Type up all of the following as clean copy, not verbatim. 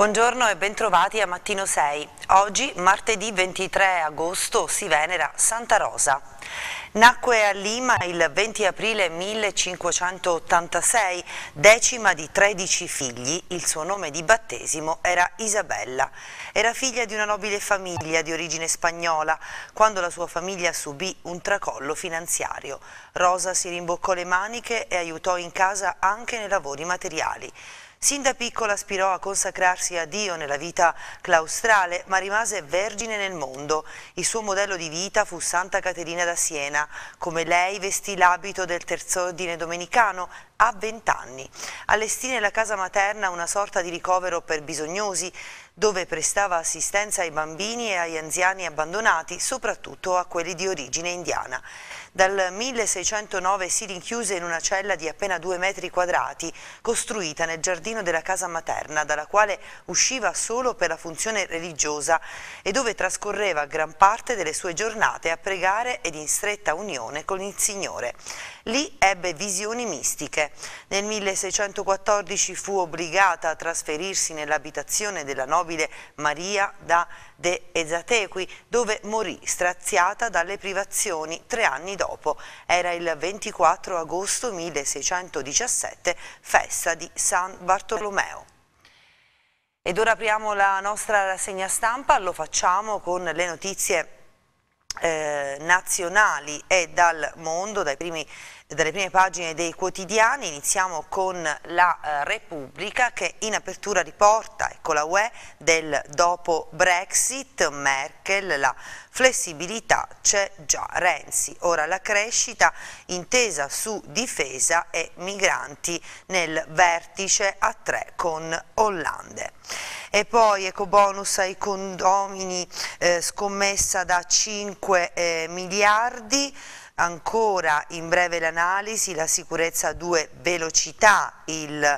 Buongiorno e bentrovati a Mattino 6. Oggi, martedì 23 agosto, si venera Santa Rosa. Nacque a Lima il 20 aprile 1586, decima di 13 figli. Il suo nome di battesimo era Isabella. Era figlia di una nobile famiglia di origine spagnola. Quando la sua famiglia subì un tracollo finanziario, Rosa si rimboccò le maniche e aiutò in casa anche nei lavori materiali. Sin da piccola aspirò a consacrarsi a Dio nella vita claustrale, ma rimase vergine nel mondo. Il suo modello di vita fu Santa Caterina da Siena. Come lei vestì l'abito del terz'ordine domenicano a 20 anni. Allestì nella casa materna una sorta di ricovero per bisognosi, dove prestava assistenza ai bambini e agli anziani abbandonati, soprattutto a quelli di origine indiana. Dal 1609 si rinchiuse in una cella di appena 2 metri quadrati, costruita nel giardino della casa materna, dalla quale usciva solo per la funzione religiosa e dove trascorreva gran parte delle sue giornate a pregare ed in stretta unione con il Signore. Lì ebbe visioni mistiche. Nel 1614 fu obbligata a trasferirsi nell'abitazione della nobile Maria da de Ezatequi, dove morì straziata dalle privazioni 3 anni dopo. Era il 24 agosto 1617, festa di San Bartolomeo. Ed ora apriamo la nostra rassegna stampa, lo facciamo con le notizie nazionali e dal mondo, dalle prime pagine dei quotidiani. Iniziamo con la Repubblica, che in apertura riporta, ecco, la UE del dopo Brexit, Merkel, la flessibilità c'è già, Renzi, ora la crescita, intesa su difesa e migranti nel vertice a 3 con Hollande. E poi ecobonus ai condomini, scommessa da 5 miliardi, ancora in breve l'analisi, la sicurezza a 2 velocità, il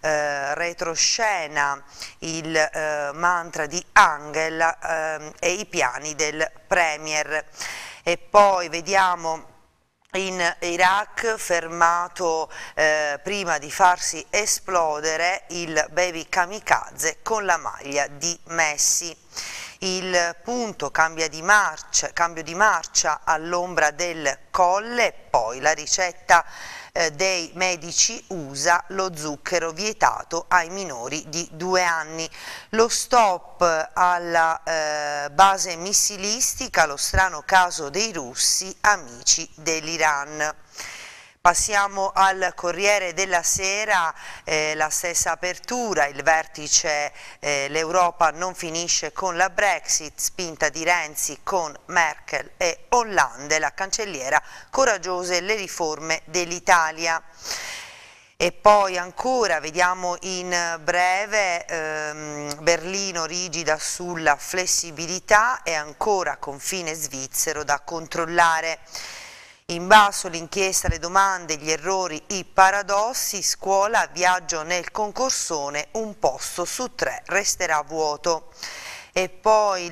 retroscena, il mantra di Angela e i piani del Premier. E poi vediamo in Iraq, fermato prima di farsi esplodere, il baby kamikaze con la maglia di Messi. Il Punto, cambio di marcia all'ombra del Colle, poi la ricetta dei medici USA, lo zucchero vietato ai minori di 2 anni. Lo stop alla base missilistica, lo strano caso dei russi, amici dell'Iran. Passiamo al Corriere della Sera, la stessa apertura, il vertice, l'Europa non finisce con la Brexit, spinta di Renzi con Merkel e Hollande, la cancelliera, coraggiose le riforme dell'Italia. E poi ancora vediamo in breve Berlino rigida sulla flessibilità e ancora confine svizzero da controllare. In basso l'inchiesta, le domande, gli errori, i paradossi, scuola, viaggio nel concorsone, un posto su 3 resterà vuoto. E poi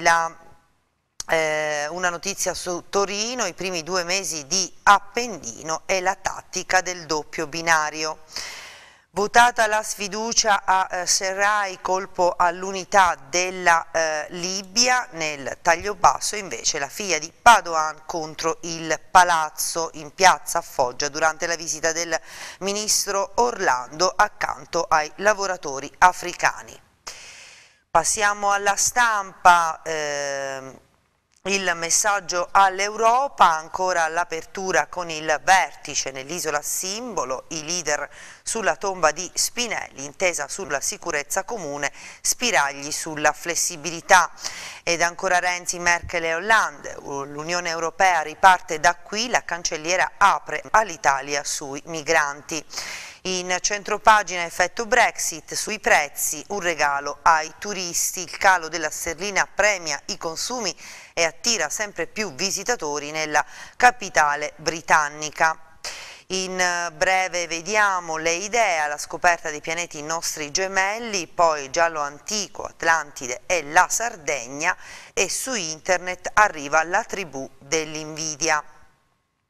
una notizia su Torino, i primi 2 mesi di Appendino e la tattica del doppio binario. Votata la sfiducia a Serraj, colpo all'unità della Libia. Nel taglio basso invece la figlia di Padoan contro il palazzo in piazza a Foggia durante la visita del ministro Orlando accanto ai lavoratori africani. Passiamo alla Stampa. Il messaggio all'Europa, ancora l'apertura con il vertice nell'isola simbolo, i leader sulla tomba di Spinelli, intesa sulla sicurezza comune, spiragli sulla flessibilità. Ed ancora Renzi, Merkel e Hollande, l'Unione Europea riparte da qui, la cancelliera apre all'Italia sui migranti. In centropagina effetto Brexit, sui prezzi, un regalo ai turisti, il calo della sterlina premia i consumi e attira sempre più visitatori nella capitale britannica. In breve vediamo le idee, la scoperta dei pianeti nostri gemelli, poi giallo antico, Atlantide e la Sardegna, e su internet arriva la tribù dell'invidia.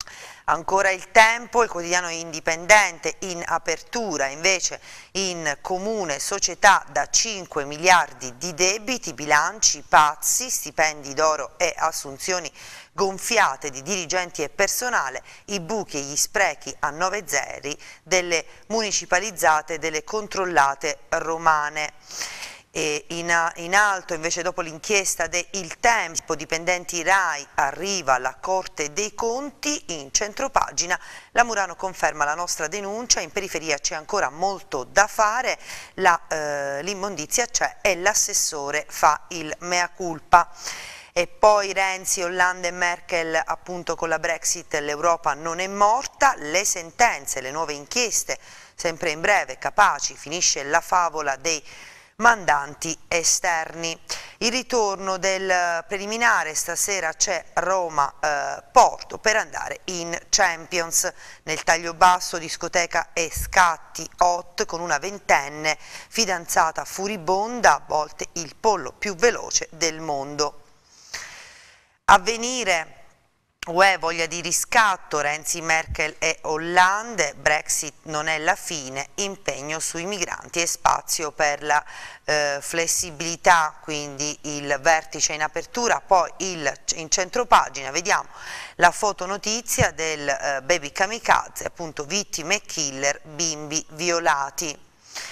Ancora Il Tempo, il quotidiano indipendente, in apertura invece in comune società da 5 miliardi di debiti, bilanci pazzi, stipendi d'oro e assunzioni gonfiate di dirigenti e personale, i buchi e gli sprechi a 9 zeri delle municipalizzate e delle controllate romane. E in alto invece, dopo l'inchiesta de Il Tempo, dipendenti RAI, arriva la Corte dei Conti. In centropagina la Murano conferma la nostra denuncia, in periferia c'è ancora molto da fare, l'immondizia c'è e l'assessore fa il mea culpa. E poi Renzi, Hollande e Merkel, appunto con la Brexit l'Europa non è morta, le sentenze, le nuove inchieste, sempre in breve, capaci, finisce la favola dei mandanti esterni. Il ritorno del preliminare, stasera c'è Roma-Porto per andare in Champions. Nel taglio basso, discoteca e scatti hot con una ventenne fidanzata furibonda, a volte il pollo più veloce del mondo. Avvenire, UE voglia di riscatto, Renzi, Merkel e Hollande, Brexit non è la fine, impegno sui migranti e spazio per la flessibilità, quindi il vertice in apertura. Poi in centropagina vediamo la fotonotizia del baby kamikaze, appunto vittime e killer, bimbi violati.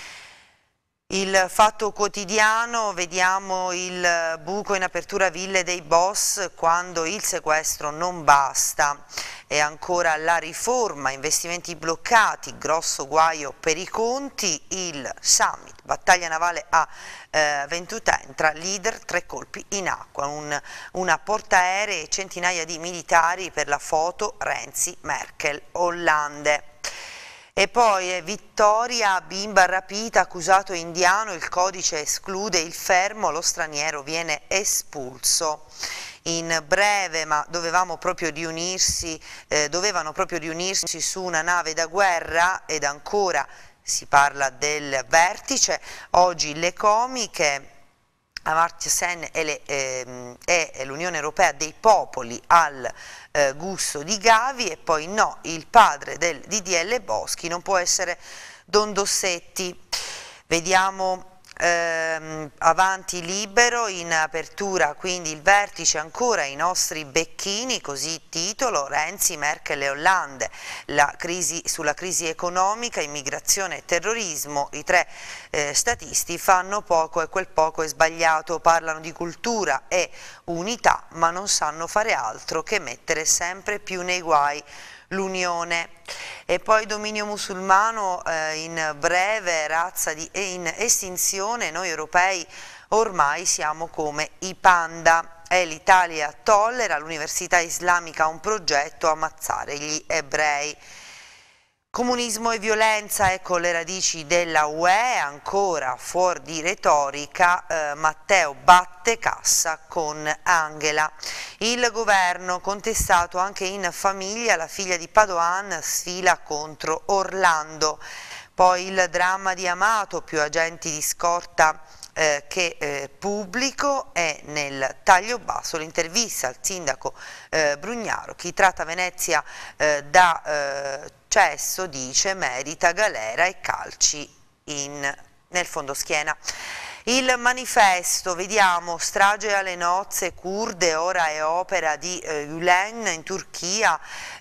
Il Fatto Quotidiano, vediamo il buco in apertura, ville dei boss, quando il sequestro non basta. E ancora la riforma, investimenti bloccati, grosso guaio per i conti, il summit, battaglia navale a Ventutentra, leader 3 colpi in acqua, una portaerei e centinaia di militari per la foto Renzi, Merkel, Hollande. E poi Vittoria, bimba rapita, accusato indiano, il codice esclude il fermo, lo straniero viene espulso. In breve, ma dovevano proprio riunirsi su una nave da guerra, ed ancora si parla del vertice. Oggi le comiche, Amartya Sen e l'Unione Europea dei popoli al gusto di Gavi. E poi no, il padre del DDL Boschi non può essere Don Dossetti. Vediamo Avanti Libero, in apertura quindi il vertice, ancora i nostri becchini, così titolo, Renzi, Merkel e Hollande, sulla crisi economica, immigrazione e terrorismo. I 3 statisti fanno poco e quel poco è sbagliato, parlano di cultura e unità ma non sanno fare altro che mettere sempre più nei guai l'Unione. E poi dominio musulmano, in breve, razza in estinzione, noi europei ormai siamo come i panda, e l'Italia tollera, l'università islamica ha un progetto, ammazzare gli ebrei. Comunismo e violenza, ecco le radici della UE, ancora fuori di retorica, Matteo batte cassa con Angela. Il governo contestato anche in famiglia, la figlia di Padoan sfila contro Orlando. Poi il dramma di Amato, più agenti di scorta che pubblico, e nel taglio basso l'intervista al sindaco Brugnaro, chi tratta Venezia da cesso, dice, merita galera e calci nel fondoschiena. Il Manifesto, vediamo, strage alle nozze kurde, ora è opera di Gülen. In Turchia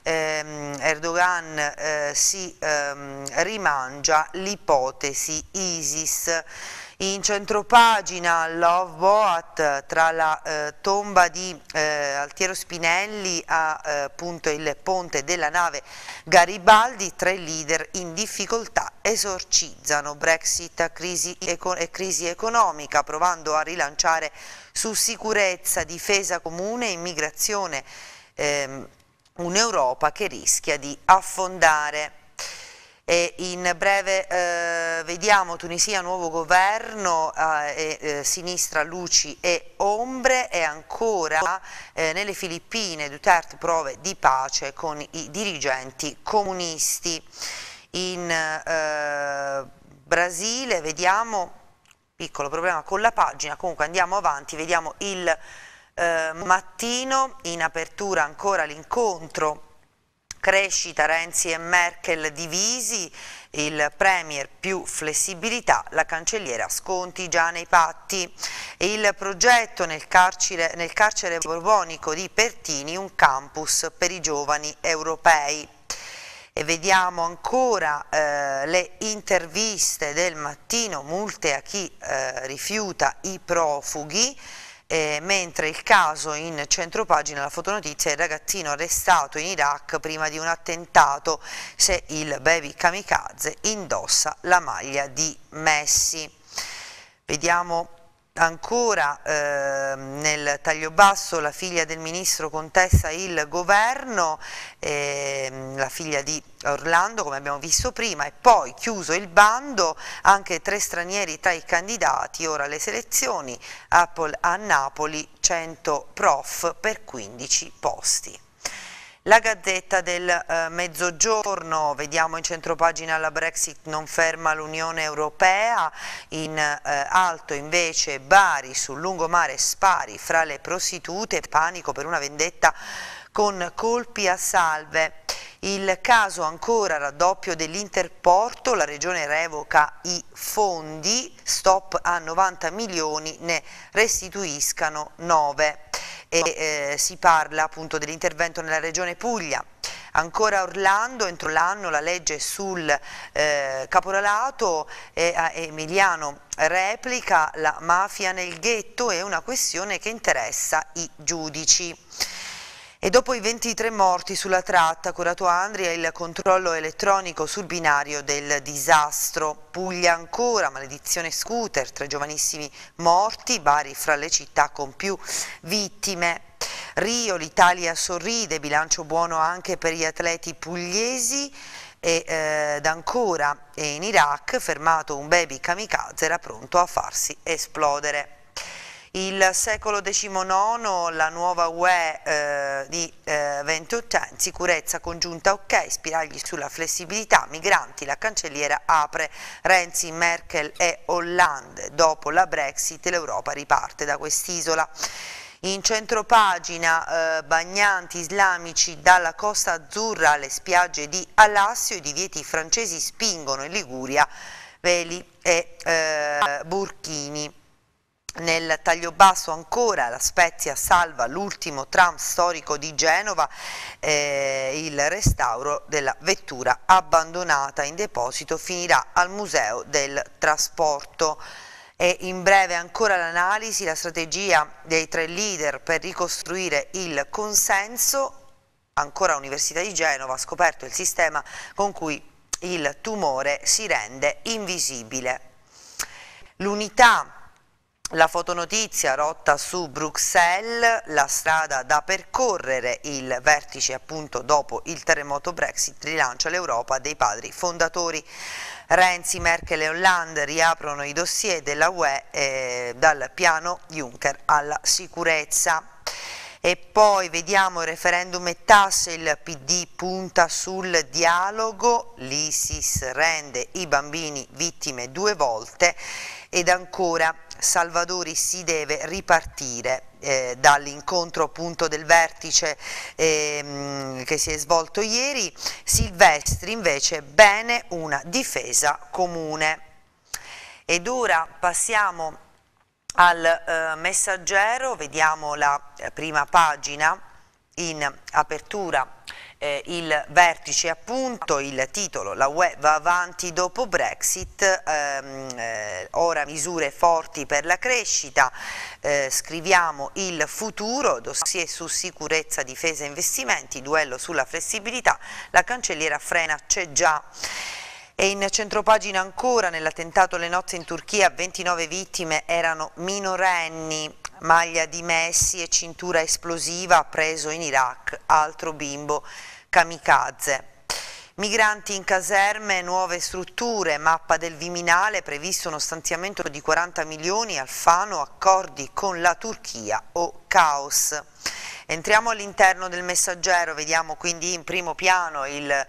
Erdogan si rimangia l'ipotesi ISIS. In centropagina Love Boat, tra la tomba di Altiero Spinelli appunto il ponte della nave Garibaldi, 3 leader in difficoltà esorcizzano Brexit e crisi economica, provando a rilanciare su sicurezza, difesa comune e immigrazione, un'Europa che rischia di affondare. E in breve vediamo Tunisia, nuovo governo, sinistra, luci e ombre. E ancora nelle Filippine Duterte prove di pace con i dirigenti comunisti. In Brasile vediamo, piccolo problema con la pagina, comunque andiamo avanti, vediamo il Mattino, in apertura ancora l'incontro Crescita, Renzi e Merkel divisi, il Premier più flessibilità, la cancelliera sconti già nei patti. Il progetto nel carcere borbonico di Pertini, un campus per i giovani europei. E vediamo ancora le interviste del Mattino, multe a chi rifiuta i profughi. Mentre il caso in centropagina, la fotonotizia, il ragazzino arrestato in Iraq prima di un attentato, se il baby kamikaze indossa la maglia di Messi. Vediamo ancora nel taglio basso la figlia del ministro contesta il governo, la figlia di Orlando come abbiamo visto prima, e poi chiuso il bando, anche 3 stranieri tra i candidati, ora le selezioni, Apple a Napoli, 100 prof per 15 posti. La Gazzetta del Mezzogiorno, vediamo in centropagina la Brexit non ferma l'Unione Europea, in alto invece Bari sul lungomare spari fra le prostitute, panico per una vendetta con colpi a salve. Il caso ancora raddoppio dell'Interporto, la regione revoca i fondi, stop a 90 milioni, ne restituiscano 9. E si parla appunto dell'intervento nella regione Puglia. Ancora Orlando, entro l'anno la legge sul caporalato, Emiliano replica la mafia nel ghetto, è una questione che interessa i giudici. E dopo i 23 morti sulla tratta, Corato Andria, il controllo elettronico sul binario del disastro. Puglia ancora, maledizione scooter, 3 giovanissimi morti, Bari fra le città con più vittime. Rio, l'Italia sorride, bilancio buono anche per gli atleti pugliesi. Ed ancora in Iraq, fermato un baby kamikaze, era pronto a farsi esplodere. Il secolo XIX, la nuova UE di Ventotene, sicurezza congiunta ok, spiragli sulla flessibilità, migranti, la cancelliera apre, Renzi, Merkel e Hollande, dopo la Brexit l'Europa riparte da quest'isola. In centropagina bagnanti islamici dalla Costa Azzurra alle spiagge di Alassio, i divieti francesi spingono in Liguria veli e burchini. Nel taglio basso ancora la Spezia salva l'ultimo tram storico di Genova, il restauro della vettura abbandonata in deposito finirà al Museo del Trasporto. E in breve ancora l'analisi, la strategia dei 3 leader per ricostruire il consenso, ancora Università di Genova ha scoperto il sistema con cui il tumore si rende invisibile. L'Unità, la fotonotizia, rotta su Bruxelles, la strada da percorrere, il vertice appunto dopo il terremoto Brexit rilancia l'Europa dei padri fondatori. Renzi, Merkel e Hollande riaprono i dossier della UE dal piano Juncker alla sicurezza. E poi vediamo il referendum e tasse, il PD punta sul dialogo, l'ISIS rende i bambini vittime 2 volte, ed ancora Salvadori si deve ripartire dall'incontro appunto del vertice che si è svolto ieri. Silvestri invece, bene una difesa comune. Ed ora passiamo al Messaggero, vediamo la prima pagina, in apertura il vertice appunto, il titolo, la UE va avanti dopo Brexit, ora misure forti per la crescita, scriviamo il futuro, dossier su sicurezza, difesa e investimenti, duello sulla flessibilità, la cancelliera frena, c'è già. E in centropagina ancora, nell'attentato alle nozze in Turchia, 29 vittime erano minorenni, maglia di Messi e cintura esplosiva preso in Iraq, altro bimbo kamikaze. Migranti in caserme, nuove strutture, mappa del Viminale, previsto uno stanziamento di 40 milioni, Alfano, accordi con la Turchia o caos. Entriamo all'interno del Messaggero, vediamo quindi in primo piano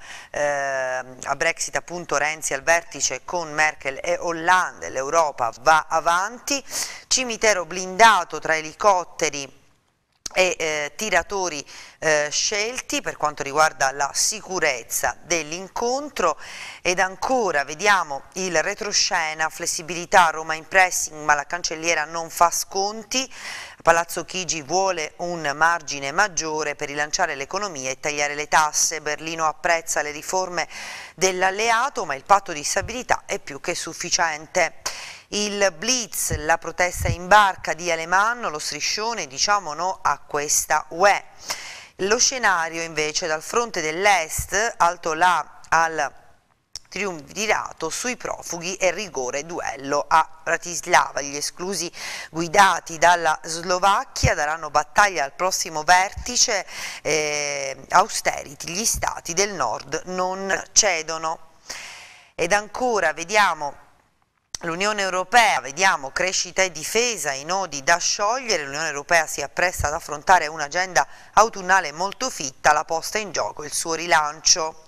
a Brexit appunto Renzi al vertice con Merkel e Hollande, l'Europa va avanti, cimitero blindato tra elicotteri e tiratori scelti per quanto riguarda la sicurezza dell'incontro. Ed ancora vediamo il retroscena, flessibilità, Roma in pressing ma la cancelliera non fa sconti, Palazzo Chigi vuole un margine maggiore per rilanciare l'economia e tagliare le tasse, Berlino apprezza le riforme dell'alleato ma il patto di stabilità è più che sufficiente. Il blitz, la protesta in barca di Alemanno, lo striscione, diciamo no a questa UE. Lo scenario invece dal fronte dell'est, alto là al triumvirato sui profughi e rigore duello a Bratislava. Gli esclusi guidati dalla Slovacchia daranno battaglia al prossimo vertice, austerity, gli stati del nord non cedono. Ed ancora vediamo l'Unione Europea, vediamo crescita e difesa, i nodi da sciogliere, l'Unione Europea si appresta ad affrontare un'agenda autunnale molto fitta, la posta in gioco, il suo rilancio.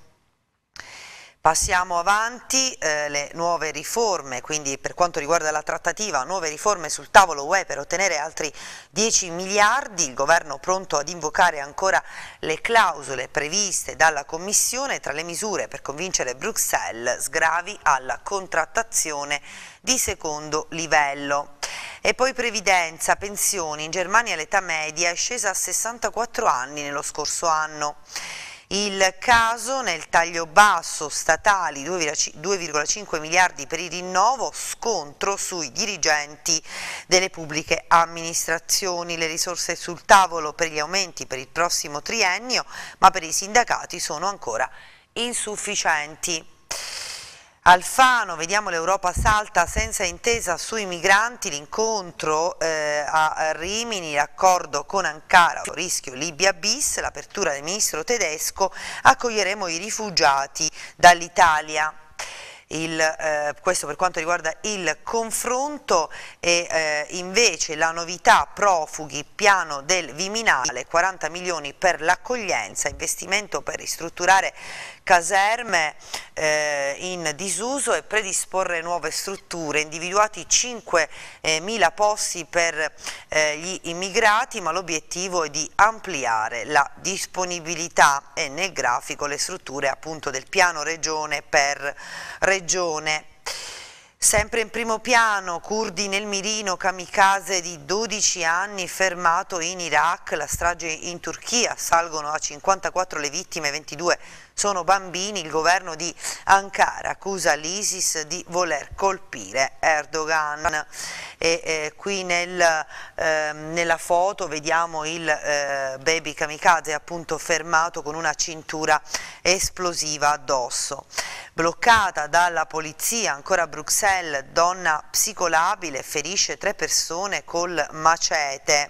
Passiamo avanti, le nuove riforme, quindi per quanto riguarda la trattativa, nuove riforme sul tavolo UE per ottenere altri 10 miliardi, il governo pronto ad invocare ancora le clausole previste dalla Commissione, tra le misure per convincere Bruxelles, sgravi alla contrattazione di secondo livello. E poi previdenza, pensioni, in Germania l'età media è scesa a 64 anni nello scorso anno. Il caso nel taglio basso statali 2,5 miliardi per il rinnovo, scontro sui dirigenti delle pubbliche amministrazioni, le risorse sul tavolo per gli aumenti per il prossimo triennio, ma per i sindacati sono ancora insufficienti. Alfano, vediamo l'Europa salta senza intesa sui migranti, l'incontro a Rimini, l'accordo con Ankara, rischio Libia bis, l'apertura del ministro tedesco, accoglieremo i rifugiati dall'Italia. Questo per quanto riguarda il confronto e invece la novità profughi, piano del Viminale, 40 milioni per l'accoglienza, investimento per ristrutturare caserme in disuso e predisporre nuove strutture, individuati 5.000 posti per gli immigrati, ma l'obiettivo è di ampliare la disponibilità e nel grafico le strutture appunto del piano regione per regione. Sempre in primo piano, curdi nel mirino, kamikaze di 12 anni fermato in Iraq, la strage in Turchia, salgono a 54 le vittime, 22 sono bambini, il governo di Ankara accusa l'ISIS di voler colpire Erdogan. Qui nella foto vediamo il baby kamikaze appunto fermato con una cintura esplosiva addosso. Bloccata dalla polizia, ancora a Bruxelles, donna psicolabile ferisce 3 persone col macete.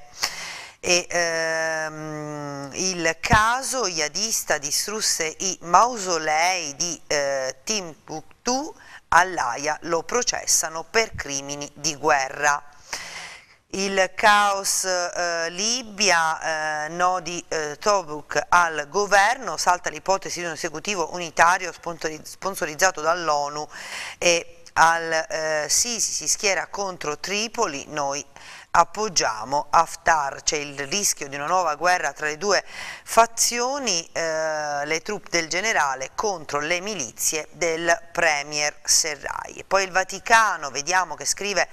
Il caso jihadista distrusse i mausolei di Timbuktu, all'Aia lo processano per crimini di guerra. Il caos Libia, no di Tobuk al governo, salta l'ipotesi di un esecutivo unitario sponsorizzato dall'ONU e Sisi si schiera contro Tripoli, noi appoggiamo Haftar, c'è il rischio di una nuova guerra tra le due fazioni, le truppe del generale contro le milizie del premier Serraj. E poi il Vaticano, vediamo che scrive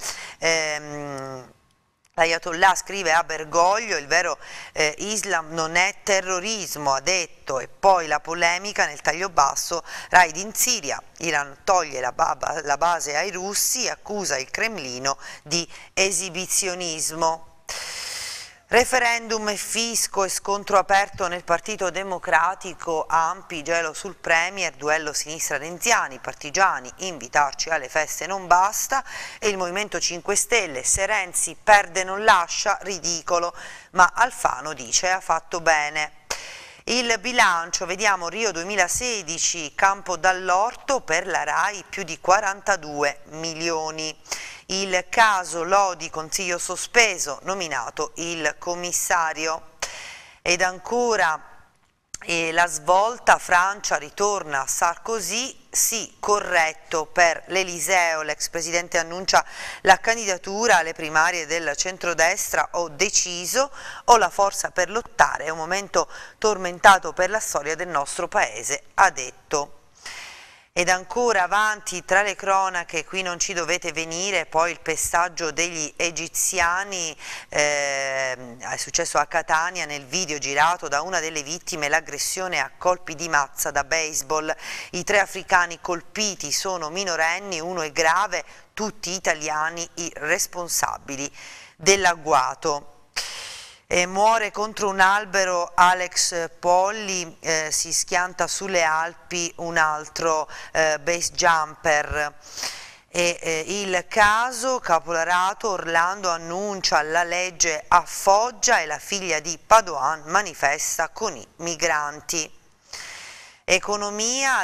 l'Ayatollah scrive a Bergoglio, il vero Islam non è terrorismo, ha detto. E poi la polemica nel taglio basso, raid in Siria, Iran toglie la base ai russi, accusa il Cremlino di esibizionismo. Referendum e fisco e scontro aperto nel Partito Democratico, Ampi, gelo sul Premier, duello sinistra-renziani, partigiani, invitarci alle feste non basta, e il Movimento 5 Stelle, se Renzi perde non lascia, ridicolo, ma Alfano dice ha fatto bene. Il bilancio, vediamo Rio 2016, Campo Dall'Orto per la RAI più di 42 milioni. Il caso Lodi, consiglio sospeso, nominato il commissario. Ed ancora la svolta, Francia ritorna a Sarkozy, sì, corretto per l'Eliseo, l'ex presidente annuncia la candidatura alle primarie del centrodestra, ho deciso, ho la forza per lottare, è un momento tormentato per la storia del nostro paese, ha detto. Ed ancora avanti tra le cronache, qui non ci dovete venire, poi il pestaggio degli egiziani, è successo a Catania, nel video girato da una delle vittime, l'aggressione a colpi di mazza da baseball. I 3 africani colpiti sono minorenni, uno è grave, tutti italiani i responsabili dell'agguato. Muore contro un albero Alex Polli, si schianta sulle Alpi un altro base jumper. Il caso Capolarato, Orlando annuncia la legge a Foggia e la figlia di Padoan manifesta con i migranti. Economia,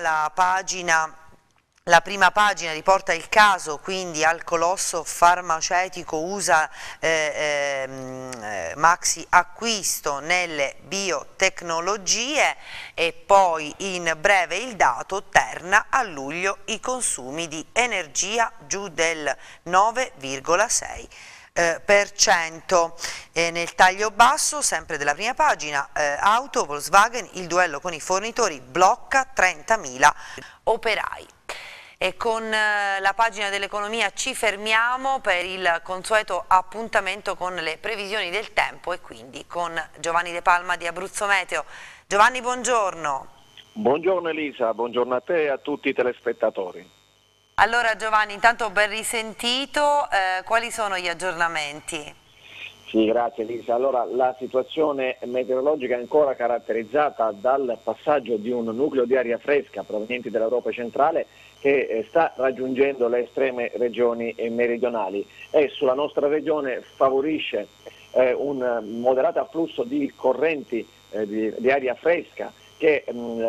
la prima pagina riporta il caso quindi al colosso farmaceutico USA maxi acquisto nelle biotecnologie, e poi in breve il dato Terna a luglio i consumi di energia giù del 9,6%. Nel taglio basso, sempre della prima pagina, auto, Volkswagen, il duello con i fornitori blocca 30.000 operai. E con la pagina dell'economia ci fermiamo per il consueto appuntamento con le previsioni del tempo e quindi con Giovanni De Palma di Abruzzo Meteo. Giovanni, buongiorno. Buongiorno Elisa, buongiorno a te e a tutti i telespettatori. Allora Giovanni, intanto ben risentito, quali sono gli aggiornamenti? Sì, grazie Elisa. Allora, la situazione meteorologica è ancora caratterizzata dal passaggio di un nucleo di aria fresca proveniente dall'Europa centrale che sta raggiungendo le estreme regioni meridionali e sulla nostra regione favorisce un moderato afflusso di correnti di aria fresca che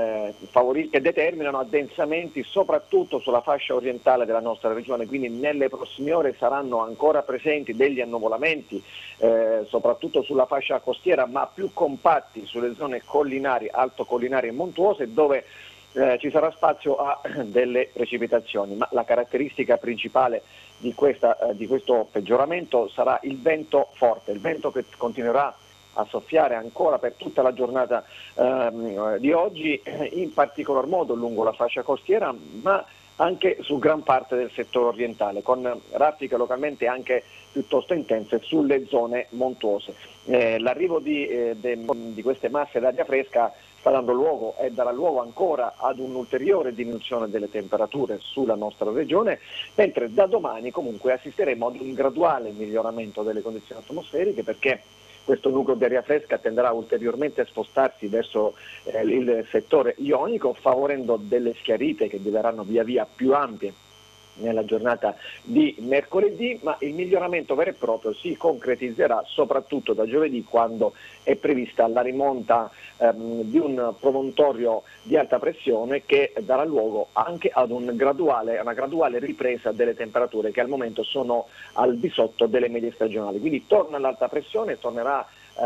determinano addensamenti soprattutto sulla fascia orientale della nostra regione, quindi nelle prossime ore saranno ancora presenti degli annuvolamenti soprattutto sulla fascia costiera, ma più compatti sulle zone collinari, altocollinari e montuose, dove ci sarà spazio a delle precipitazioni, ma la caratteristica principale di questo peggioramento sarà il vento forte, il vento che continuerà a soffiare ancora per tutta la giornata di oggi, in particolar modo lungo la fascia costiera, ma anche su gran parte del settore orientale, con raffiche localmente anche piuttosto intense sulle zone montuose. L'arrivo di queste masse d'aria fresca sta dando luogo e darà luogo ancora ad un'ulteriore diminuzione delle temperature sulla nostra regione, mentre da domani comunque assisteremo ad un graduale miglioramento delle condizioni atmosferiche, perché questo nucleo di aria fresca tenderà ulteriormente a spostarsi verso il settore ionico, favorendo delle schiarite che diverranno via via più ampie nella giornata di mercoledì, ma il miglioramento vero e proprio si concretizzerà soprattutto da giovedì, quando è prevista la rimonta di un promontorio di alta pressione che darà luogo anche ad una graduale ripresa delle temperature che al momento sono al di sotto delle medie stagionali. Quindi torna l'alta pressione, tornerà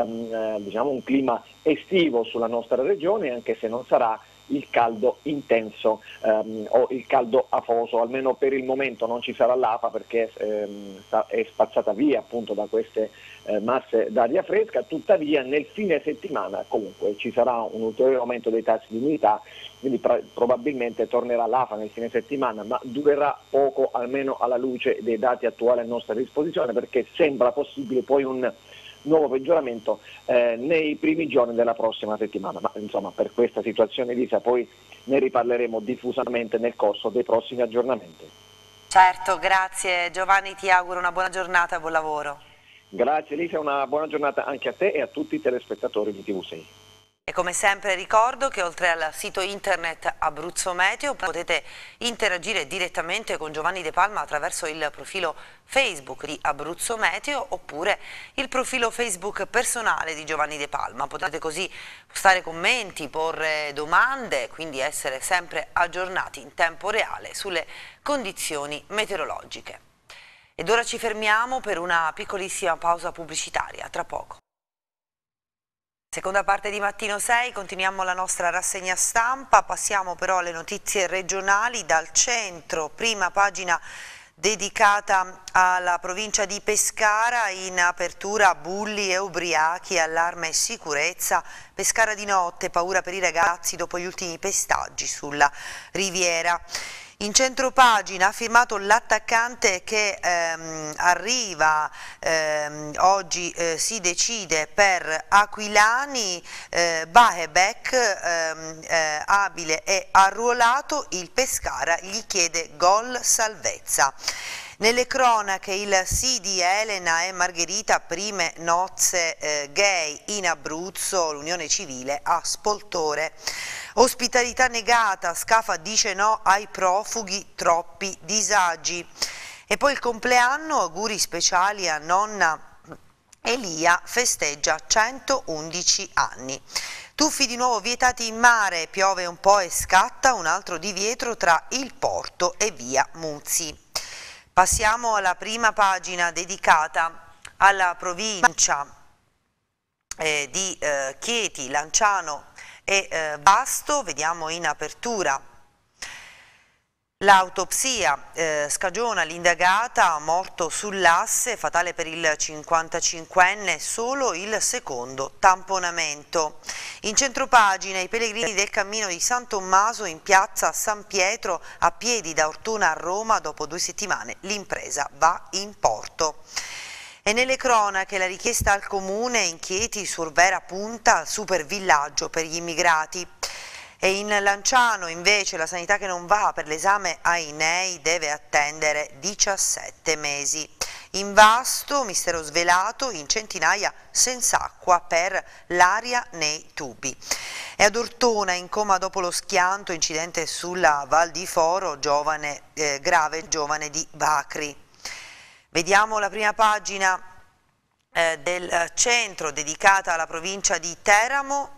un clima estivo sulla nostra regione, anche se non sarà il caldo intenso o il caldo afoso, almeno per il momento non ci sarà l'afa, perché è spazzata via appunto da queste masse d'aria fresca. Tuttavia nel fine settimana comunque ci sarà un ulteriore aumento dei tassi di umidità, quindi probabilmente tornerà l'afa nel fine settimana, ma durerà poco, almeno alla luce dei dati attuali a nostra disposizione, perché sembra possibile poi un nuovo peggioramento nei primi giorni della prossima settimana, ma insomma per questa situazione Elisa poi ne riparleremo diffusamente nel corso dei prossimi aggiornamenti. Certo, grazie Giovanni, ti auguro una buona giornata e buon lavoro. Grazie Elisa, una buona giornata anche a te e a tutti i telespettatori di TV6. E come sempre ricordo che oltre al sito internet Abruzzo Meteo potete interagire direttamente con Giovanni De Palma attraverso il profilo Facebook di Abruzzo Meteo oppure il profilo Facebook personale di Giovanni De Palma. Potete così postare commenti, porre domande, quindi essere sempre aggiornati in tempo reale sulle condizioni meteorologiche. Ed ora ci fermiamo per una piccolissima pausa pubblicitaria, tra poco. Seconda parte di Mattino 6, continuiamo la nostra rassegna stampa, passiamo però alle notizie regionali dal centro, prima pagina dedicata alla provincia di Pescara, in apertura bulli e ubriachi, allarme e sicurezza, Pescara di notte, paura per i ragazzi dopo gli ultimi pestaggi sulla riviera. In centropagina ha firmato l'attaccante che arriva, oggi si decide per Aquilani, Bahebek, abile e arruolato, il Pescara gli chiede gol salvezza. Nelle cronache il sì di Elena e Margherita, prime nozze gay in Abruzzo, l'unione civile a Spoltore. Ospitalità negata, Scafa dice no ai profughi, troppi disagi. E poi il compleanno, auguri speciali a nonna Elia, festeggia 111 anni. Tuffi di nuovo vietati in mare, piove un po' e scatta un altro divieto tra il porto e via Muzzi. Passiamo alla prima pagina dedicata alla provincia di Chieti, Lanciano e Basto. Vediamo in apertura l'autopsia, scagiona l'indagata, morto sull'asse, fatale per il 55enne, solo il secondo tamponamento. In centropagina i pellegrini del cammino di San Tommaso in piazza San Pietro, a piedi da Ortona a Roma, dopo 2 settimane l'impresa va in porto. E nelle cronache la richiesta al comune, in Chieti, Survera punta, super villaggio per gli immigrati. E in Lanciano invece la sanità che non va, per l'esame ai NEI deve attendere 17 mesi. In Vasto, mistero svelato, in centinaia senza acqua per l'aria nei tubi. E ad Ortona, in coma dopo lo schianto, incidente sulla Val di Foro, grave giovane di Bacri. Vediamo la prima pagina del centro dedicata alla provincia di Teramo.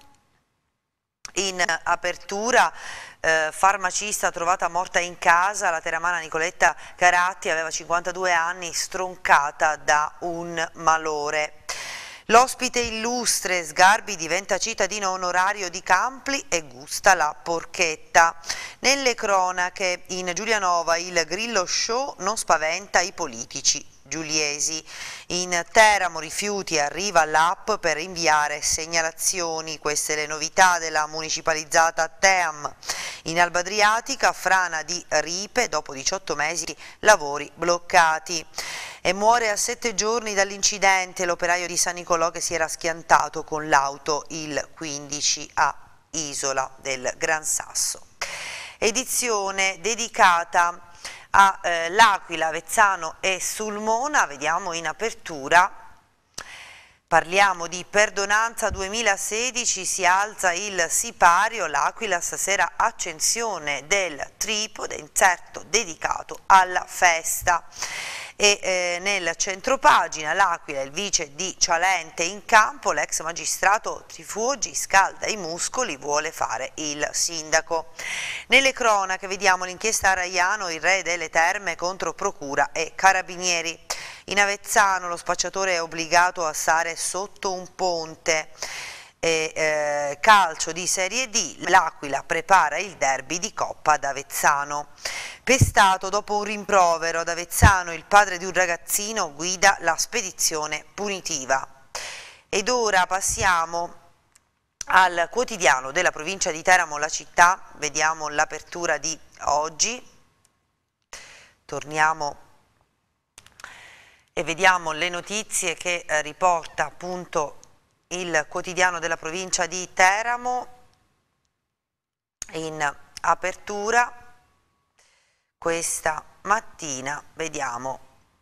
In apertura, farmacista trovata morta in casa, la teramana Nicoletta Caratti aveva 52 anni, stroncata da un malore. L'ospite illustre, Sgarbi diventa cittadino onorario di Campli e gusta la porchetta. Nelle cronache, in Giulianova il Grillo Show non spaventa i politici giuliesi. In Teramo rifiuti, arriva l'app per inviare segnalazioni, queste le novità della municipalizzata Team. In Alba Adriatica, frana di Ripe, dopo 18 mesi lavori bloccati. E muore a 7 giorni dall'incidente l'operaio di San Nicolò che si era schiantato con l'auto il 15 a Isola del Gran Sasso. Edizione dedicata a L'Aquila, Avezzano e Sulmona. Vediamo in apertura, parliamo di Perdonanza 2016, si alza il sipario, L'Aquila stasera accensione del tripode, inserto dedicato alla festa. E nel centropagina l'Aquila, il vice di Cialente in campo, l'ex magistrato Trifuogi scalda i muscoli, vuole fare il sindaco. Nelle cronache vediamo l'inchiesta a Raiano, il re delle terme contro procura e carabinieri. In Avezzano lo spacciatore è obbligato a stare sotto un ponte. Calcio di Serie D, l'Aquila prepara il derby di Coppa ad Avezzano. Pestato dopo un rimprovero ad Avezzano, il padre di un ragazzino guida la spedizione punitiva. Ed ora passiamo al quotidiano della provincia di Teramo, La Città. Vediamo l'apertura di oggi. Torniamo e vediamo le notizie che riporta appunto il quotidiano della provincia di Teramo. In apertura questa mattina vediamo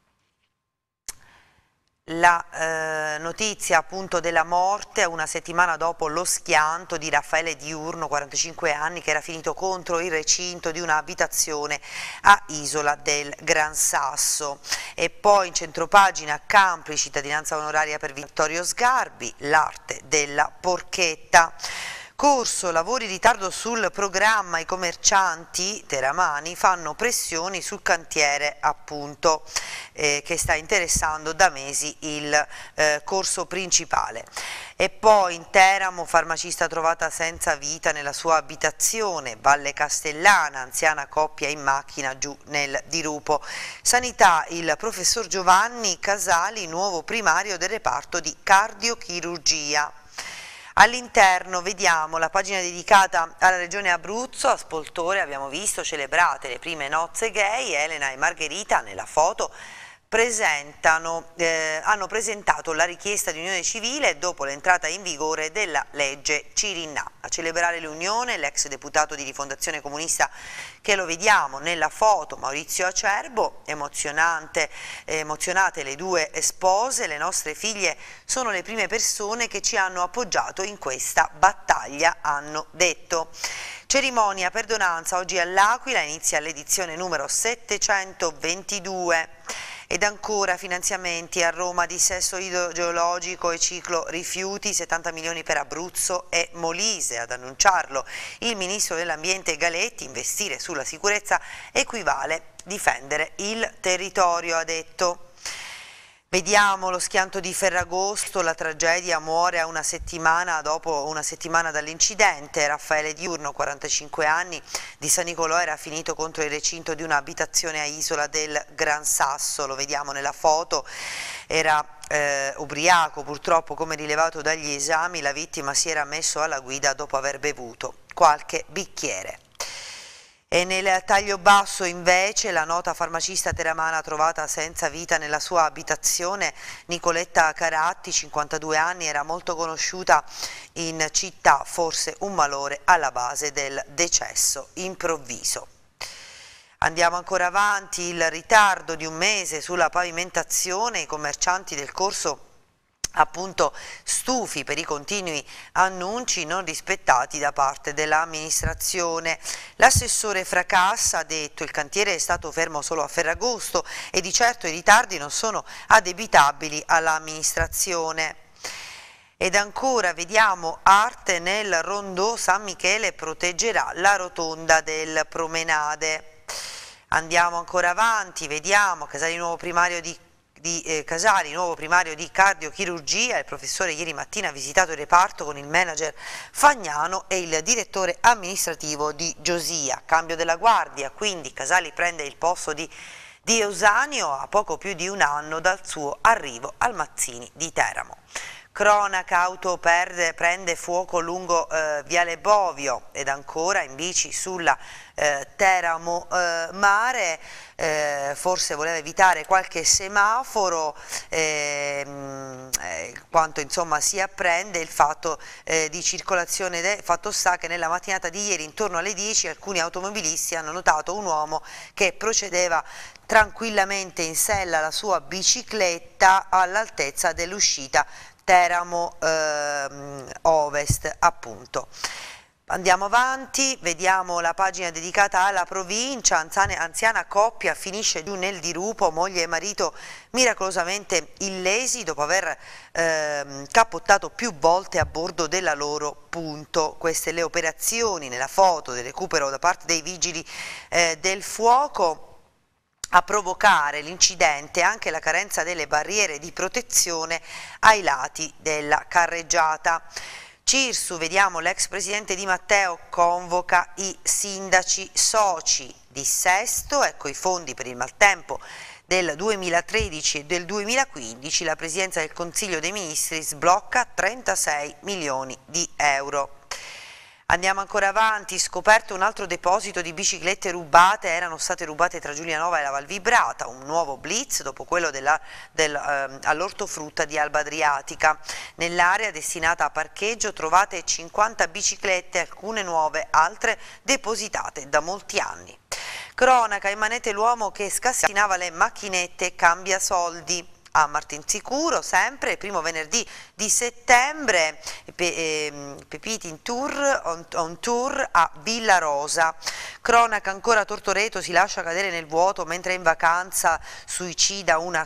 la notizia appunto della morte una settimana dopo lo schianto di Raffaele Diurno, 45 anni, che era finito contro il recinto di un'abitazione a Isola del Gran Sasso. E poi in centropagina Campli, cittadinanza onoraria per Vittorio Sgarbi, l'arte della porchetta. corso, lavori in ritardo sul programma, i commercianti teramani fanno pressioni sul cantiere appunto che sta interessando da mesi il corso principale. E poi in Teramo, farmacista trovata senza vita nella sua abitazione, Valle Castellana, anziana coppia in macchina giù nel dirupo. Sanità, il professor Giovanni Casali, nuovo primario del reparto di cardiochirurgia. All'interno vediamo la pagina dedicata alla regione Abruzzo. A Spoltore abbiamo visto celebrate le prime nozze gay. Elena e Margherita nella foto hanno presentato la richiesta di unione civile dopo l'entrata in vigore della legge Cirinnà. A celebrare l'unione l'ex deputato di Rifondazione Comunista, che lo vediamo nella foto, Maurizio Acerbo. Emozionate le due spose. Le nostre figlie sono le prime persone che ci hanno appoggiato in questa battaglia, hanno detto. Cerimonia perdonanza oggi all'Aquila, inizia l'edizione numero 722. Ed ancora finanziamenti a Roma, dissesto idrogeologico e ciclo rifiuti, 70 milioni per Abruzzo e Molise. Ad annunciarlo il ministro dell'Ambiente Galetti, investire sulla sicurezza equivale difendere il territorio, ha detto. Vediamo lo schianto di Ferragosto, la tragedia, muore a dopo una settimana dall'incidente. Raffaele Diurno, 45 anni, di San Nicolò, era finito contro il recinto di un'abitazione a Isola del Gran Sasso, lo vediamo nella foto, era ubriaco purtroppo, come rilevato dagli esami. La vittima si era messo alla guida dopo aver bevuto qualche bicchiere. E nel taglio basso invece la nota farmacista teramana trovata senza vita nella sua abitazione, Nicoletta Caratti, 52 anni, era molto conosciuta in città, forse un malore alla base del decesso improvviso. Andiamo ancora avanti, il ritardo di un mese sulla pavimentazione, i commercianti del corso appunto stufi per i continui annunci non rispettati da parte dell'amministrazione. L'assessore Fracassa ha detto: il cantiere è stato fermo solo a Ferragosto e di certo i ritardi non sono addebitabili all'amministrazione. Ed ancora vediamo arte nel rondò, San Michele proteggerà la rotonda del Promenade. Andiamo ancora avanti, vediamo Casali, nuovo primario di cardiochirurgia. Il professore ieri mattina ha visitato il reparto con il manager Fagnano e il direttore amministrativo di Giosia. Cambio della guardia, quindi Casali prende il posto di Eusanio a poco più di un anno dal suo arrivo al Mazzini di Teramo. Cronaca, auto prende fuoco lungo Viale Bovio. Ed ancora in bici sulla Teramo Mare, forse voleva evitare qualche semaforo, quanto insomma si apprende il fatto di circolazione. Fatto sta che nella mattinata di ieri intorno alle 10 alcuni automobilisti hanno notato un uomo che procedeva tranquillamente in sella alla sua bicicletta all'altezza dell'uscita Teramo Ovest appunto. Andiamo avanti, vediamo la pagina dedicata alla provincia. Anziana coppia finisce giù nel dirupo, moglie e marito miracolosamente illesi dopo aver cappottato più volte a bordo della loro Punto. Queste le operazioni nella foto del recupero da parte dei vigili del fuoco. A provocare l'incidente anche la carenza delle barriere di protezione ai lati della carreggiata. Cirsu, vediamo l'ex presidente Di Matteo convoca i sindaci soci. Dissesto, ecco i fondi per il maltempo del 2013 e del 2015, la presidenza del Consiglio dei Ministri sblocca 36 milioni di euro. Andiamo ancora avanti, scoperto un altro deposito di biciclette rubate, erano state rubate tra Giulianova e la Val Vibrata, un nuovo blitz dopo quello all'ortofrutta di Alba Adriatica. Nell'area destinata a parcheggio trovate 50 biciclette, alcune nuove, altre depositate da molti anni. Cronaca, in manette l'uomo che scassinava le macchinette cambia soldi. A Martinsicuro, sempre il primo venerdì di settembre, Pepiti in tour, on tour a Villa Rosa. Cronaca ancora, Tortoreto si lascia cadere nel vuoto mentre è in vacanza, suicida una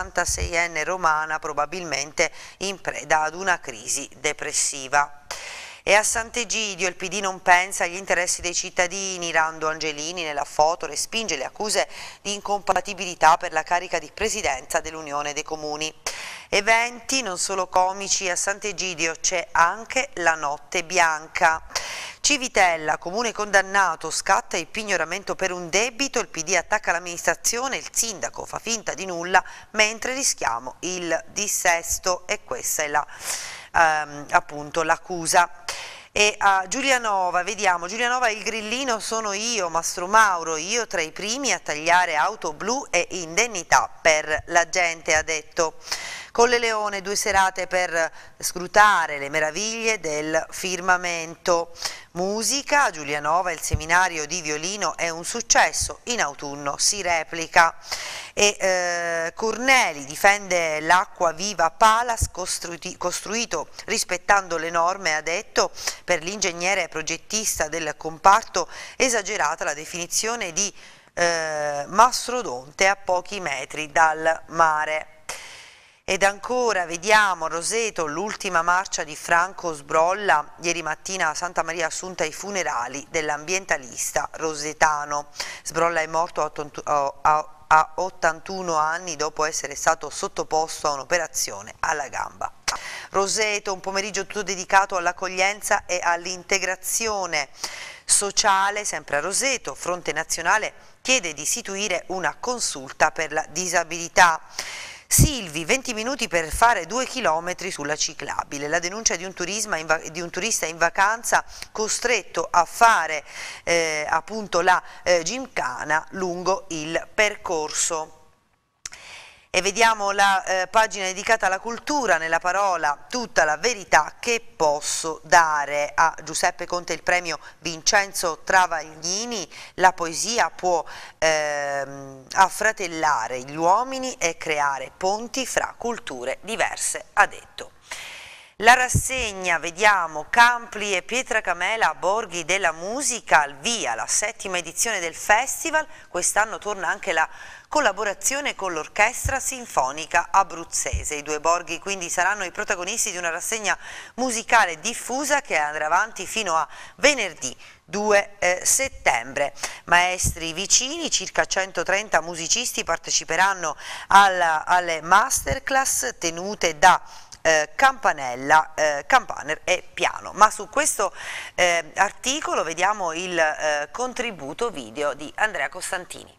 66enne romana, probabilmente in preda ad una crisi depressiva. E a Sant'Egidio il PD non pensa agli interessi dei cittadini. Rando Angelini nella foto respinge le accuse di incompatibilità per la carica di presidenza dell'Unione dei Comuni. Eventi non solo comici, a Sant'Egidio c'è anche la notte bianca. Civitella, comune condannato, scatta il pignoramento per un debito, il PD attacca l'amministrazione, il sindaco fa finta di nulla mentre rischiamo il dissesto, e questa è appunto l'accusa. E a Giulianova, vediamo, Giulianova, il grillino sono io, Mastro Mauro, io tra i primi a tagliare auto blu e indennità per la gente, ha detto. Colle Leone, 2 serate per scrutare le meraviglie del firmamento. Musica, a Giulianova il seminario di violino è un successo, in autunno si replica. E Corneli difende l'acqua viva Palace costruito rispettando le norme, ha detto. Per l'ingegnere progettista del comparto esagerata la definizione di mastrodonte a pochi metri dal mare. Ed ancora vediamo Roseto, l'ultima marcia di Franco Sbrolla, ieri mattina a Santa Maria Assunta ai funerali dell'ambientalista rosetano. Sbrolla è morto a 81 anni dopo essere stato sottoposto a un'operazione alla gamba. Roseto, un pomeriggio tutto dedicato all'accoglienza e all'integrazione sociale, sempre a Roseto. Fronte Nazionale chiede di istituire una consulta per la disabilità. Silvi, 20 minuti per fare 2 chilometri sulla ciclabile. La denuncia di un turista in vacanza costretto a fare appunto la gimkhana lungo il percorso. E vediamo la pagina dedicata alla cultura, nella parola tutta la verità che posso dare. A Giuseppe Conte il premio Vincenzo Travaglini, la poesia può affratellare gli uomini e creare ponti fra culture diverse, ha detto. La rassegna, vediamo, Campli e Pietracamela, Borghi della Musica, al via la 7ª edizione del festival. Quest'anno torna anche la collaborazione con l'Orchestra Sinfonica Abruzzese. I 2 borghi quindi saranno i protagonisti di una rassegna musicale diffusa che andrà avanti fino a venerdì 2 settembre. Maestri vicini, circa 130 musicisti parteciperanno alle masterclass tenute da campanella, campaner e piano. Ma su questo articolo vediamo il contributo video di Andrea Costantini.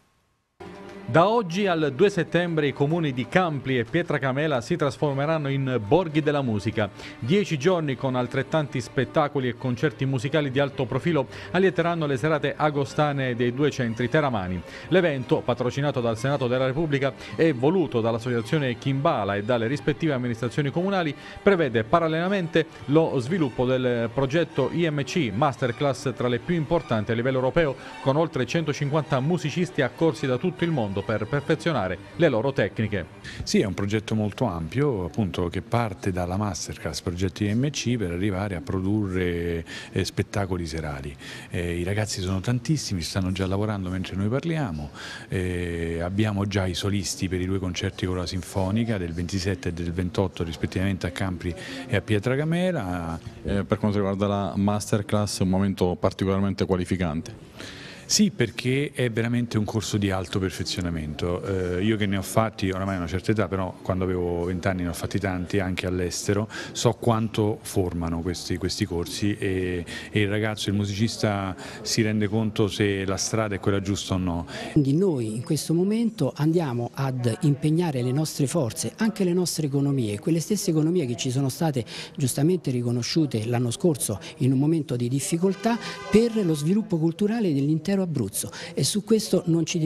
Da oggi al 2 settembre i comuni di Campli e Pietracamela si trasformeranno in borghi della musica. 10 giorni con altrettanti spettacoli e concerti musicali di alto profilo allieteranno le serate agostane dei 2 centri teramani. L'evento, patrocinato dal Senato della Repubblica e voluto dall'associazione Kimbala e dalle rispettive amministrazioni comunali, prevede parallelamente lo sviluppo del progetto IMC, masterclass tra le più importanti a livello europeo, con oltre 150 musicisti accorsi da tutto il mondo per perfezionare le loro tecniche. Sì, è un progetto molto ampio, appunto, che parte dalla masterclass progetto IMC per arrivare a produrre spettacoli serali. I ragazzi sono tantissimi, stanno già lavorando mentre noi parliamo, abbiamo già i solisti per i 2 concerti con la Sinfonica del 27 e del 28 rispettivamente a Campli e a Pietracamela. Per quanto riguarda la masterclass, è un momento particolarmente qualificante. Sì, perché è veramente un corso di alto perfezionamento. Io che ne ho fatti oramai a una certa età, però quando avevo 20 anni ne ho fatti tanti anche all'estero, so quanto formano questi corsi e il ragazzo, il musicista si rende conto se la strada è quella giusta o no. Quindi noi in questo momento andiamo ad impegnare le nostre forze, anche le nostre economie, quelle stesse economie che ci sono state giustamente riconosciute l'anno scorso in un momento di difficoltà, per lo sviluppo culturale dell'intero Abruzzo, e su questo non ci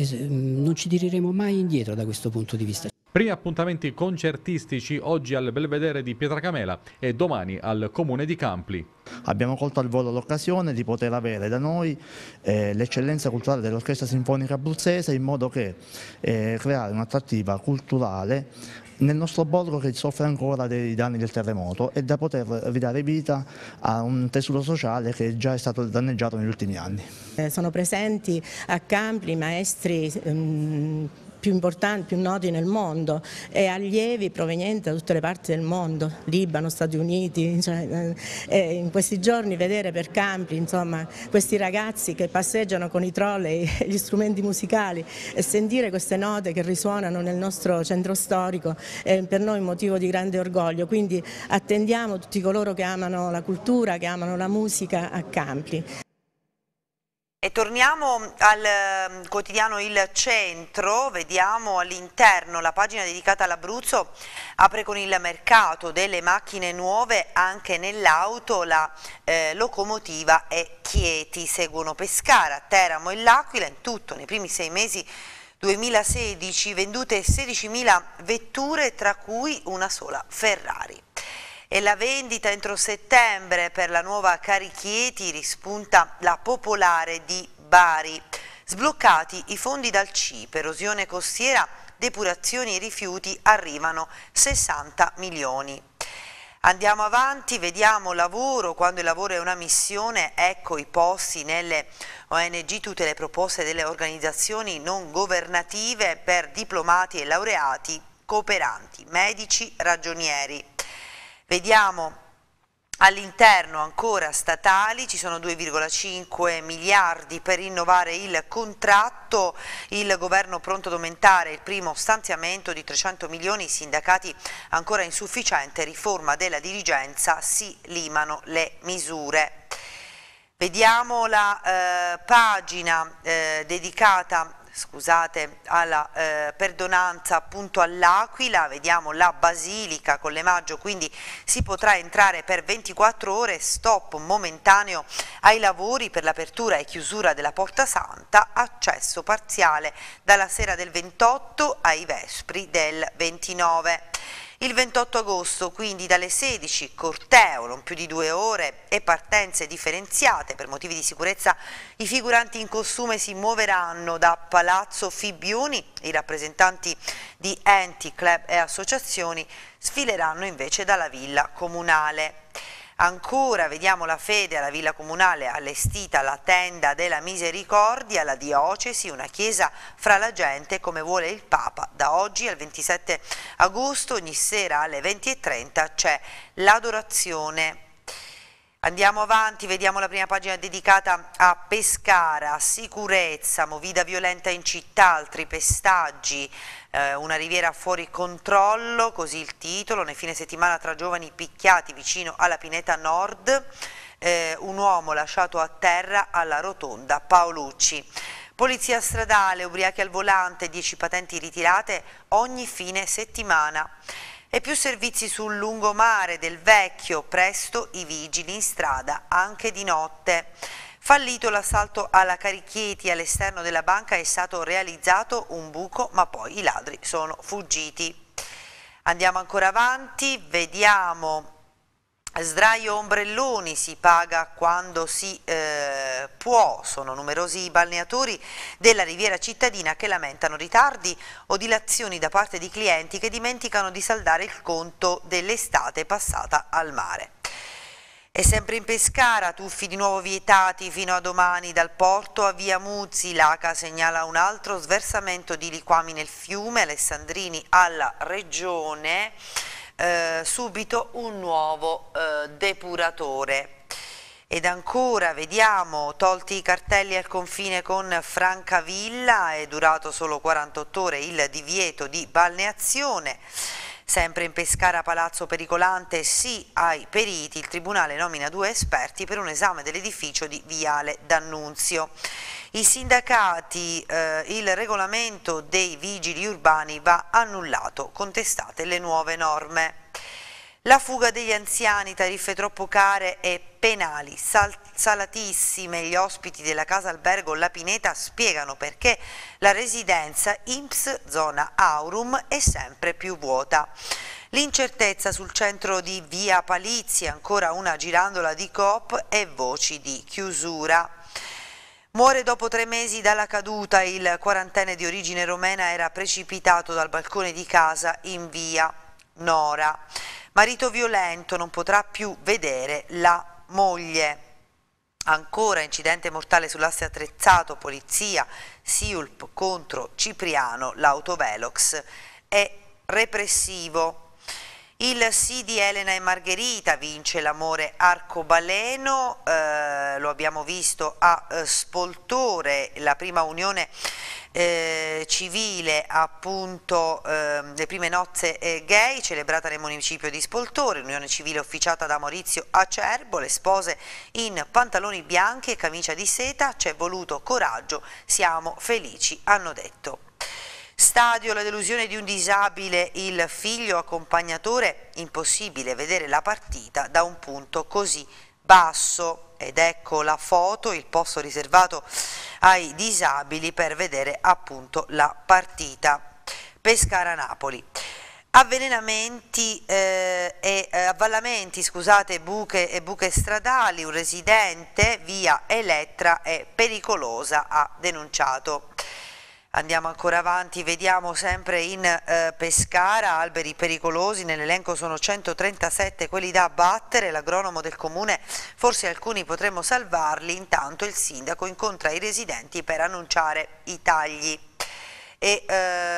tireremo mai indietro da questo punto di vista. Primi appuntamenti concertistici oggi al Belvedere di Pietracamela e domani al Comune di Campli. Abbiamo colto al volo l'occasione di poter avere da noi l'eccellenza culturale dell'Orchestra Sinfonica Abruzzese, in modo che creare un'attrattiva culturale nel nostro borgo che soffre ancora dei danni del terremoto, e da poter ridare vita a un tessuto sociale che già è stato danneggiato negli ultimi anni. Sono presenti a Campli maestri più importanti, più noti nel mondo, e allievi provenienti da tutte le parti del mondo, Libano, Stati Uniti, cioè, in questi giorni vedere per Campli, insomma, questi ragazzi che passeggiano con i trolley e gli strumenti musicali e sentire queste note che risuonano nel nostro centro storico è per noi un motivo di grande orgoglio, quindi attendiamo tutti coloro che amano la cultura, che amano la musica a Campli. E torniamo al quotidiano Il Centro, vediamo all'interno la pagina dedicata all'Abruzzo, apre con il mercato delle macchine nuove anche nell'auto, la locomotiva e Chieti, seguono Pescara, Teramo e L'Aquila, in tutto nei primi 6 mesi 2016 vendute 16.000 vetture, tra cui una sola Ferrari. E la vendita entro settembre per la nuova Carichieti, rispunta la Popolare di Bari. Sbloccati i fondi dal CIPE, erosione costiera, depurazioni e rifiuti, arrivano 60 milioni. Andiamo avanti, vediamo lavoro, quando il lavoro è una missione, ecco i posti nelle ONG, tutte le proposte delle organizzazioni non governative per diplomati e laureati, cooperanti, medici, ragionieri. Vediamo all'interno ancora statali, ci sono 2,5 miliardi per rinnovare il contratto, il governo pronto ad aumentare il primo stanziamento di 300 milioni, i sindacati ancora insufficiente, riforma della dirigenza, si limano le misure. Vediamo la pagina dedicata alla perdonanza appunto all'Aquila, vediamo la Basilica Colle Maggio, quindi si potrà entrare per 24 ore, stop momentaneo ai lavori per l'apertura e chiusura della Porta Santa, accesso parziale dalla sera del 28 ai vespri del 29. Il 28 agosto, quindi dalle 16, corteo non più di 2 ore e partenze differenziate. Per motivi di sicurezza i figuranti in costume si muoveranno da Palazzo Fibbiuni, i rappresentanti di enti, club e associazioni sfileranno invece dalla Villa Comunale. Ancora vediamo la fede alla Villa Comunale, allestita la tenda della Misericordia, la diocesi, una chiesa fra la gente come vuole il Papa. Da oggi al 27 agosto ogni sera alle 20:30 c'è l'adorazione. Andiamo avanti, vediamo la prima pagina dedicata a Pescara, sicurezza, movida violenta in città, altri pestaggi, una riviera fuori controllo, così il titolo, nel fine settimana 3 giovani picchiati vicino alla Pineta Nord, un uomo lasciato a terra alla rotonda Paolucci. Polizia stradale, ubriachi al volante, 10 patenti ritirate ogni fine settimana. E più servizi sul lungomare del Vecchio, presto i vigili in strada anche di notte. Fallito l'assalto alla Carichieti, all'esterno della banca è stato realizzato un buco, ma poi i ladri sono fuggiti. Andiamo ancora avanti, vediamo sdraio ombrelloni, si paga quando si può, sono numerosi i balneatori della Riviera cittadina che lamentano ritardi o dilazioni da parte di clienti che dimenticano di saldare il conto dell'estate passata al mare. E sempre in Pescara, tuffi di nuovo vietati fino a domani dal porto a via Muzzi, l'ACA segnala un altro sversamento di liquami nel fiume, Alessandrini alla Regione, subito un nuovo depuratore. Ed ancora vediamo, tolti i cartelli al confine con Francavilla, è durato solo 48 ore il divieto di balneazione. Sempre in Pescara, Palazzo Pericolante, sì ai periti, il Tribunale nomina 2 esperti per un esame dell'edificio di Viale D'Annunzio. I sindacati, il regolamento dei vigili urbani va annullato, contestate le nuove norme. La fuga degli anziani, tariffe troppo care e penali salatissime. Gli ospiti della casa albergo La Pineta spiegano perché la residenza INPS zona Aurum è sempre più vuota. L'incertezza sul centro di via Palizzi, ancora una girandola di Coop e voci di chiusura. Muore dopo 3 mesi dalla caduta, il quarantenne di origine romena era precipitato dal balcone di casa in via Nora. Marito violento, non potrà più vedere la moglie. Ancora incidente mortale sull'asse attrezzato, polizia, SIULP contro Cipriano, l'autovelox è repressivo. Il sì di Elena e Margherita, vince l'amore arcobaleno, lo abbiamo visto a Spoltore, la prima unione civile, appunto le prime nozze gay celebrata nel municipio di Spoltore, l'unione civile officiata da Maurizio Acerbo, le spose in pantaloni bianchi e camicia di seta, c'è voluto coraggio, siamo felici, hanno detto. Stadio, la delusione di un disabile, il figlio accompagnatore, impossibile vedere la partita da un punto così basso, ed ecco la foto, il posto riservato ai disabili per vedere appunto la partita. Pescara-Napoli. Avvelenamenti e avvallamenti, scusate, buche stradali, un residente via Elettra è pericolosa, ha denunciato. Andiamo ancora avanti, vediamo sempre in Pescara, alberi pericolosi, nell'elenco sono 137 quelli da abbattere, l'agronomo del comune, forse alcuni potremmo salvarli, intanto il sindaco incontra i residenti per annunciare i tagli. E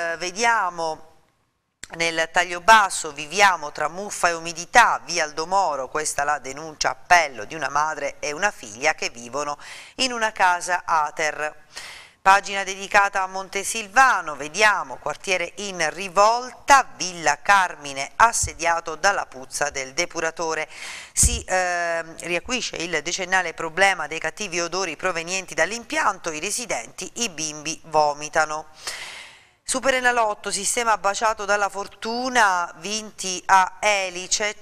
vediamo nel taglio basso, viviamo tra muffa e umidità, via Aldomoro, questa la denuncia appello di una madre e una figlia che vivono in una casa Ater. Pagina dedicata a Montesilvano, vediamo quartiere in rivolta, Villa Carmine assediato dalla puzza del depuratore. Si riacuisce il decennale problema dei cattivi odori provenienti dall'impianto, i residenti, i bimbi vomitano. Superenalotto, sistema baciato dalla fortuna, vinti a Elice,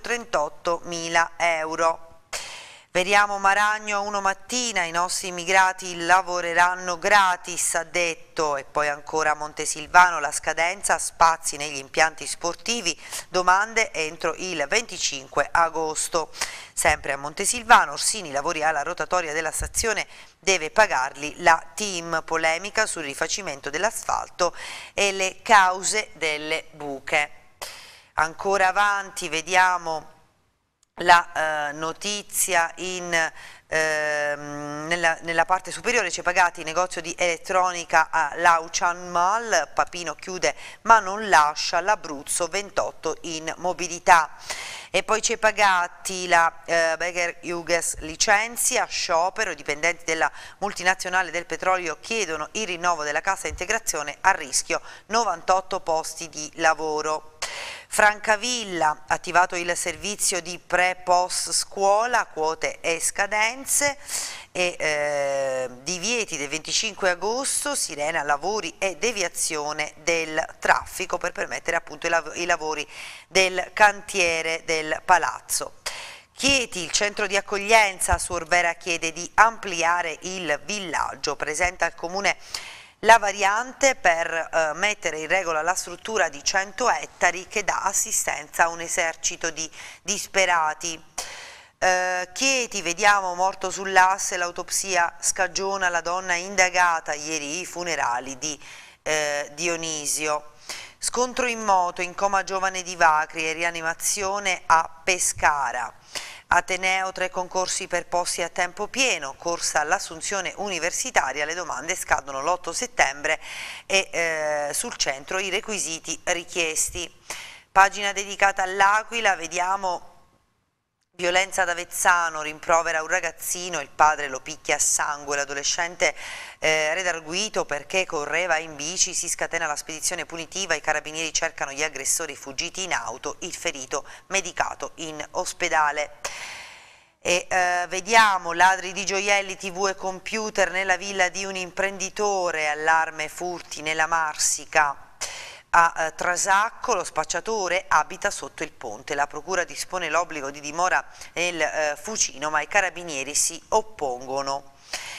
138.000 euro. Vediamo Maragno a 1 mattina, i nostri immigrati lavoreranno gratis, ha detto, e poi ancora Montesilvano, la scadenza, spazi negli impianti sportivi, domande entro il 25 agosto. Sempre a Montesilvano, Orsini, lavori alla rotatoria della stazione, deve pagarli la TIM, polemica sul rifacimento dell'asfalto e le cause delle buche. Ancora avanti vediamo la notizia nella parte superiore, c'è pagati negozio di elettronica a Lauchan Mall, Papino chiude ma non lascia, l'Abruzzo 28 in mobilità. E poi c'è pagati la Baker Hughes licenzia, sciopero, i dipendenti della multinazionale del petrolio chiedono il rinnovo della cassa integrazione, a rischio 98 posti di lavoro. Francavilla, attivato il servizio di pre-post scuola, quote e scadenze, e divieti del 25 agosto, sirena, lavori e deviazione del traffico per permettere appunto i lavori del cantiere del palazzo. Chieti, il centro di accoglienza, Suorvera chiede di ampliare il villaggio, presenta al comune la variante per mettere in regola la struttura di 100 ettari che dà assistenza a un esercito di disperati. Chieti, vediamo morto sull'asse, l'autopsia scagiona la donna indagata, ieri i funerali di Dionisio. Scontro in moto, in coma giovane di Vacri e rianimazione a Pescara. Ateneo, 3 concorsi per posti a tempo pieno, corsa all'assunzione universitaria, le domande scadono l'8 settembre e sul centro i requisiti richiesti. Pagina dedicata all'Aquila, vediamo violenza ad Avezzano, rimprovera un ragazzino, il padre lo picchia a sangue, l'adolescente redarguito perché correva in bici, si scatena la spedizione punitiva, i carabinieri cercano gli aggressori fuggiti in auto, il ferito medicato in ospedale. E vediamo ladri di gioielli, TV e computer nella villa di un imprenditore, allarme furti nella Marsica. A Trasacco lo spacciatore abita sotto il ponte, la procura dispone l'obbligo di dimora nel Fucino ma i carabinieri si oppongono.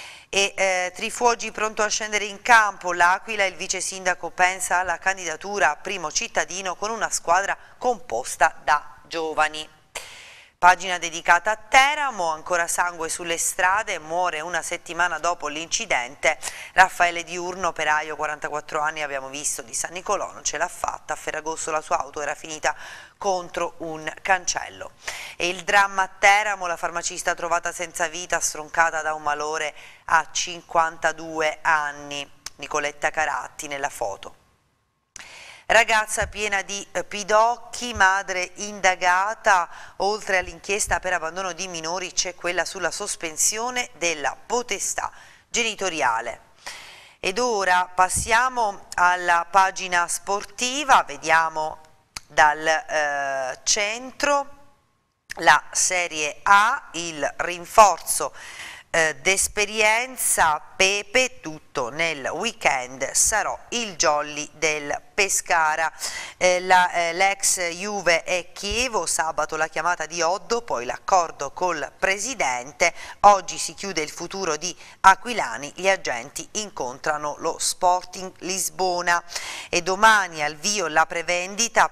E Trifuogi pronto a scendere in campo, l'Aquila, il vice sindaco pensa alla candidatura a primo cittadino con una squadra composta da giovani. Pagina dedicata a Teramo, ancora sangue sulle strade, muore una settimana dopo l'incidente Raffaele Diurno, operaio, 44 anni, abbiamo visto, di San Nicolò, non ce l'ha fatta, a Ferragosto la sua auto era finita contro un cancello. E il dramma a Teramo, la farmacista trovata senza vita, stroncata da un malore a 52 anni, Nicoletta Caratti nella foto. Ragazza piena di pidocchi, madre indagata, oltre all'inchiesta per abbandono di minori c'è quella sulla sospensione della potestà genitoriale. Ed ora passiamo alla pagina sportiva, vediamo dal centro la Serie A, il rinforzo d'esperienza Pepe, tutto nel weekend, sarò il jolly del Pescara. L'ex Juve è Chievo, sabato la chiamata di Oddo, poi l'accordo col presidente, oggi si chiude il futuro di Aquilani, gli agenti incontrano lo Sporting Lisbona e domani al via la prevendita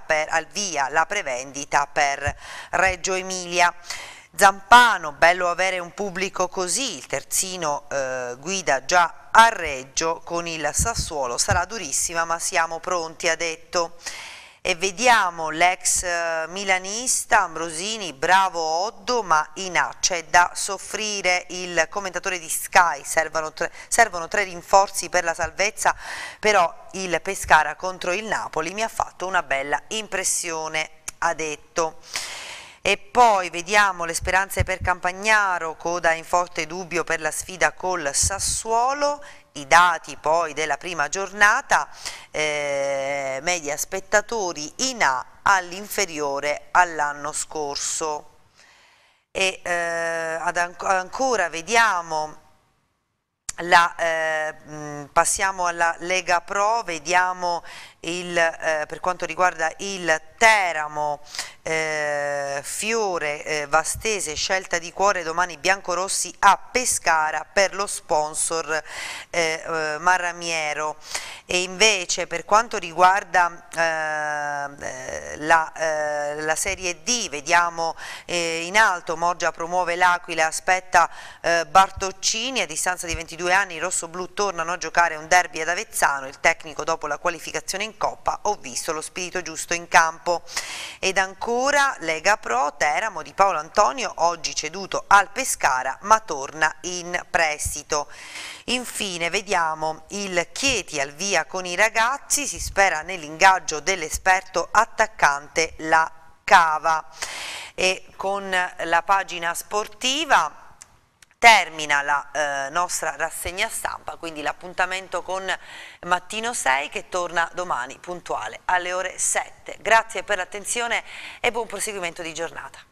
per Reggio Emilia. Zampano, bello avere un pubblico così, il terzino guida già a Reggio con il Sassuolo, sarà durissima ma siamo pronti, ha detto. E vediamo l'ex milanista Ambrosini, bravo Oddo ma in A c'è da soffrire, il commentatore di Sky, servono tre rinforzi per la salvezza, però il Pescara contro il Napoli mi ha fatto una bella impressione, ha detto. E poi vediamo le speranze per Campagnaro, coda in forte dubbio per la sfida col Sassuolo, i dati poi della prima giornata, media spettatori in A all'inferiore all'anno scorso. E ancora vediamo, passiamo alla Lega Pro, vediamo per quanto riguarda il Teramo, Fiore, Vastese, scelta di cuore, domani biancorossi a Pescara per lo sponsor Marramiero. E invece per quanto riguarda la Serie D, vediamo in alto Moggia promuove l'Aquila, aspetta Bartoccini, a distanza di 22 anni i rossoblù tornano a giocare un derby ad Avezzano, il tecnico dopo la qualificazione in Coppa, ho visto lo spirito giusto in campo. Ed ancora Lega Pro, Teramo di Paolo Antonio, oggi ceduto al Pescara ma torna in prestito. Infine vediamo il Chieti al via con i ragazzi, si spera nell'ingaggio dell'esperto attaccante La Cava. E con la pagina sportiva termina la nostra rassegna stampa, quindi l'appuntamento con Mattino 6 che torna domani puntuale alle ore 7. Grazie per l'attenzione e buon proseguimento di giornata.